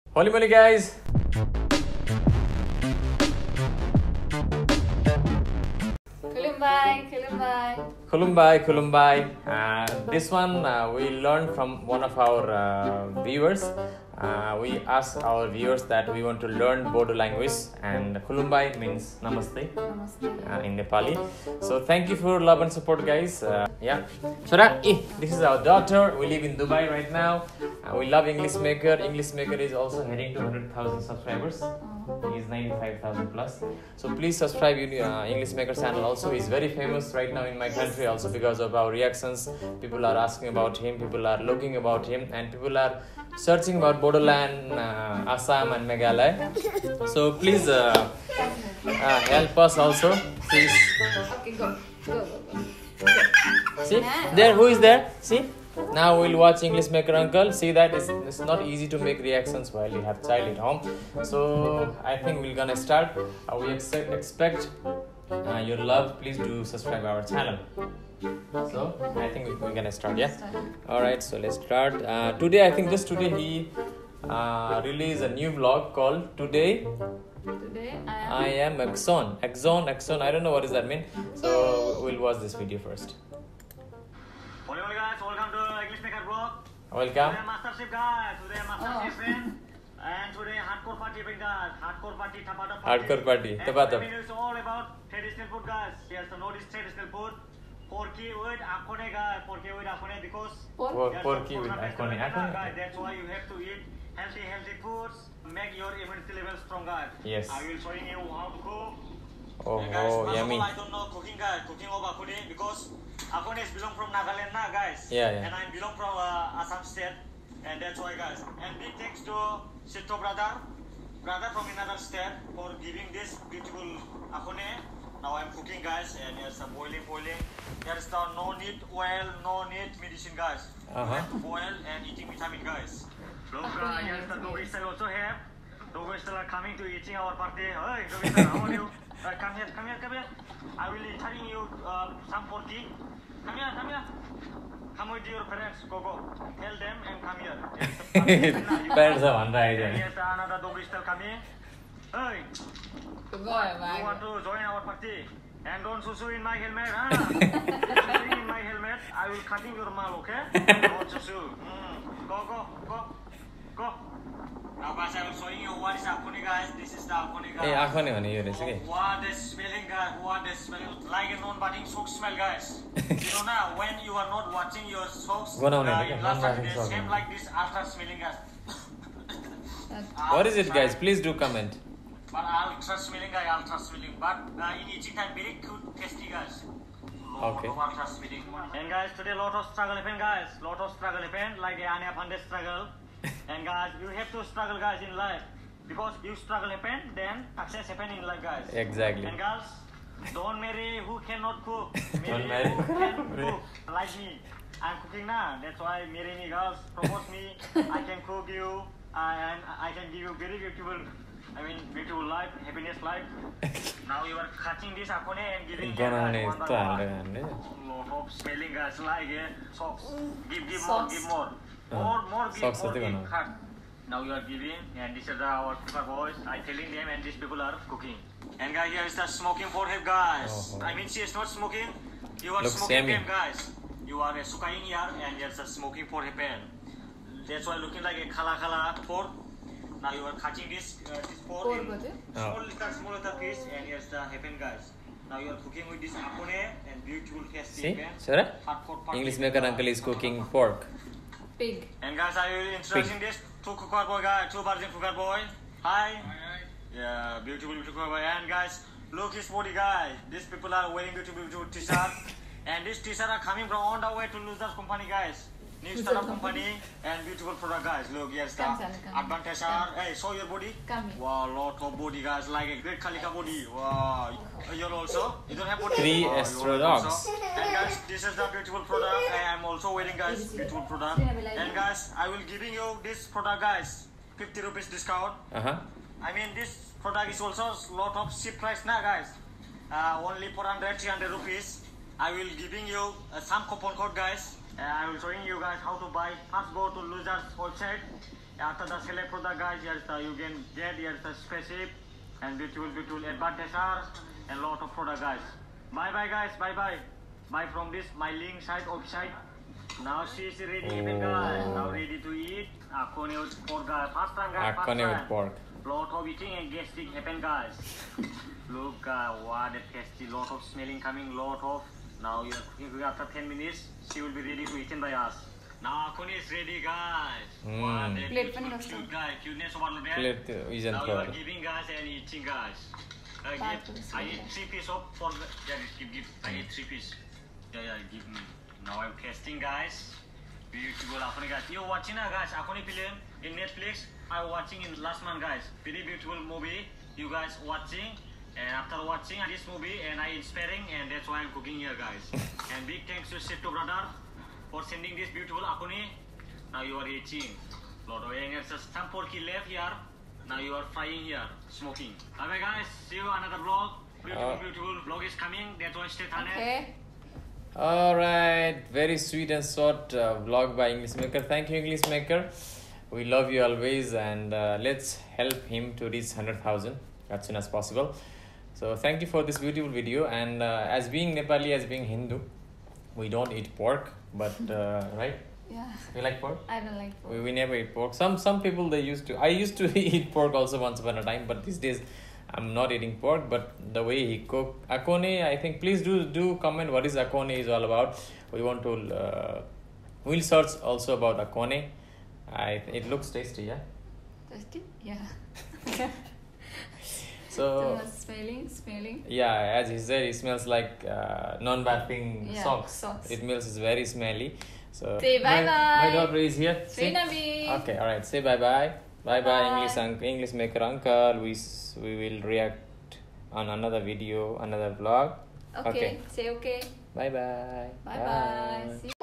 Holy moly, guys! Khulumbai, khulumbai. Khulumbai, Khulumbai. This one we learned from one of our viewers. We asked our viewers that we want to learn Bodo language, and Khulumbai means Namaste Namaste. in Nepali. So thank you for love and support, guys. Yeah. Shara, this is our daughter. We live in Dubai right now. We love English Maker. English Maker is also heading to 100,000 subscribers. He is 95,000 plus. So please subscribe English Maker channel also. He's very famous right now in my country also because of our reactions. People are asking about him, people are looking about him, and people are searching about Bodoland, Assam and Meghalaya. So please help us also. Please. Okay, go. See, there, who is there? See? Now we'll watch English Maker Uncle. See that it's not easy to make reactions while you have child at home. So I think we're gonna start. We expect your love. Please do subscribe our channel. So I think we're gonna start. Yeah. All right. So let's start. Today I think just today he released a new vlog called Today Today I am Axon. I don't know what does that mean. So we'll watch this video first. Hello guys, welcome to English Maker Vlog. Welcome. Today Mastership guys, today Mastership event, and today Hardcore Party event guys, Hardcore Party, Tapata Party. Hardcore Party, And Tapata. the menu is all about traditional food guys. Yes, the Nordic traditional food. Porky with akone guys, porky with akone because there's Porky some with program akone. festival guys. That's why you have to eat healthy foods, make your immunity level strong guys. Yes. I will showing you how to cook. Oh, And guys, first yummy. of all, I don't know cooking guys, cooking of akone because akone is belong from Nagaland na guys. Yeah. And I belong from Assam state, and that's why guys. And big thanks to Sito brother from another state for giving this beautiful akone. Now I'm cooking guys, and there's some boiling. There's no need oil, no need medicine guys. You have to boil and eating vitamin guys. Look, here's the doggy style also have. Doggy style are coming to eating our party. Hey, doggy style, how are you? Come here. I will be telling you some porky. Come here. Come with your parents. Go. Tell them and come here. Parents are one right. Yes, another doggy style coming. Hey, Go you away. want to join our party? And don't susu in my helmet, huh? Susu in my helmet, I will cutting your mal, okay? Don't susu. Go. Now guys, I will showing you what is akone guys. This is the akone guys. Hey, akone भने यो रहेछ के What is smelling guys? What is smelling like a non-biting sock smell guys? You know now when you are not watching your socks, बनाउने हो क्या? last time non-biting they sock. same like this after smelling guys. What is it, guys? Please do comment. But ultra smelling but in eating time very good tasty guys. Okay. Ultra smelling. And guys, today lot of struggle happen like the Anya Pandey struggle. And guys, you have to struggle guys in life because you struggle happen, then success happen in life guys. Exactly. And girls, don't marry who cannot cook. Don't marry who who can cannot cook like me. I'm cooking now. That's why marry me girls. Propose me. I can cook you and I can give you very beautiful life, happiness life. Now you are cutting this akone and giving them बनाउने one by यस्तो one. हाल्दै Lot of smelling guys like socks. Give Socks. more. More give Socks more जति give. बनाऊ. Cut. Now you are giving and this is our cooker boys. I telling them and these people are cooking. And guys, here is the smoking forehead guys. Oh. I mean she is not smoking. You are Looks smoking yummy. them guys. You are sukaing here and there's a smoking forehead pan. That's why looking like a kala pork. Now you are cutting this pork Pork in was it? small little piece and here's the happen guys. Now you are cooking with this akone and beautiful tasty See, pan. Shara? Hardcore party. English Maker Uncle is cooking pork. Pig. And guys, I will introducing this two cooker boy guys, two virgin cooker boy. Hi. Yeah, beautiful cooker boy. And guys, look his body guys. These people are wearing beautiful t-shirt. And this t-shirt are coming from on the way to Losers Company guys. New startup company and beautiful product guys. Look, here's the Come, come. advantage are. Hey, show your body. Come here. Wow, lot of body guys, like a great Kalika body. Wow, you're also. You don't have body. Three Wow, Astro you're dogs. also. And guys, this is the beautiful product. I am also wearing guys beautiful product. And guys, I will giving you this product guys, 50 rupees discount. I mean this product is also lot of cheap price now guys. Only 400, 300 rupees. I will giving you some coupon code guys. I will showing you guys how to buy. First go to Losers website. After the select product guys, here's the you can get here's the spaceship and beautiful advertiser and lot of product guys. Bye bye guys, bye bye. Buy from this my link site website. Now she is ready even guys. Now ready to eat. Akone with pork guys. Fast time guys. Akone with pork. Lot of eating and gastric happen guys. Look what a tasty, lot of smelling coming, lot of. Now you are cooking after 10 minutes. She will be ready to eaten by us. Now Akone is ready guys. What a Plate beautiful, pani cute guy. Cuteness overload. Plate is Now you are for. giving guys and eating guys. I eat 3 pieces of for the, give. I eat 3 pieces. Yeah, give me. Now I'm tasting guys. Beautiful Akone guys. You watching guys? Akone film in Netflix. I watching in last month guys. Very beautiful movie. You guys watching. And after watching this movie and I inspiring and that's why I'm cooking here guys. And big thanks to Seto brother for sending this beautiful Akone. Now you are eating. Lot of and there's some porky left here. Now you are frying here, smoking. Bye bye guys. See you another vlog. Beautiful vlog is coming. That's why stay tuned. Okay. Alright, very sweet and short vlog by English Maker. Thank you, English Maker. We love you always, and let's help him to reach 100,000 as soon as possible. So thank you for this beautiful video. And as being Nepali, as being Hindu, we don't eat pork, but right? Yeah. You like pork? I don't like pork. We never eat pork. Some people they used to. I used to eat pork also once upon a time, but these days I'm not eating pork. But the way he cook Akone, I think please do comment what is Akone is all about. We want to we'll search also about Akone. It looks tasty, yeah. Tasty? Yeah. So Smelling. yeah, as he said, it smells like non-bathing socks. It smells is very smelly. So Say bye-bye. My daughter is here. Say Nabi. Okay, all right. Say bye bye. Bye bye, Bye. English Maker uncle. We will react on another video, another vlog. Okay. Say okay. Bye bye. Bye bye. See